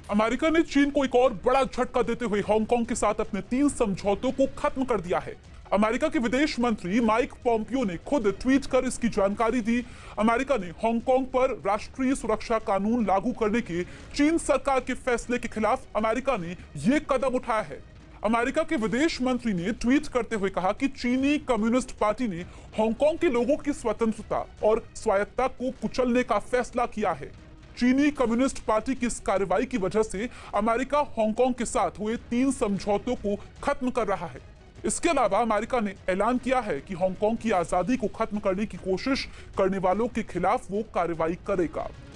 America ने चीन को एक और बड़ा झटका देते हुए हांगकांग के साथ अपने 3 समझौतों को खत्म कर दिया है। अमेरिका के विदेश मंत्री माइक पोम्पियो ने खुद ट्वीट कर इसकी जानकारी दी। अमेरिका ने हांगकांग पर राष्ट्रीय सुरक्षा कानून लागू करने के चीन सरकार के फैसले के खिलाफ अमेरिका ने यह कदम उठाया है। अमेरिका के विदेश मंत्री ने ट्वीट करते हुए कहा कि चीनी कम्युनिस्ट पार्टी ने हांगकांग के लोगों की स्वतंत्रता और स्वायत्तता को कुचलने का फैसला किया है। चीनी कम्युनिस्ट पार्टी की इस कार्रवाई की वजह से अमेरिका हांगकांग के साथ हुए 3 समझौतों को खत्म कर रहा है। इसके अलावा अमेरिका ने ऐलान किया है कि हांगकांग की आजादी को खत्म करने की कोशिश करने वालों के खिलाफ वो कार्रवाई करेगा।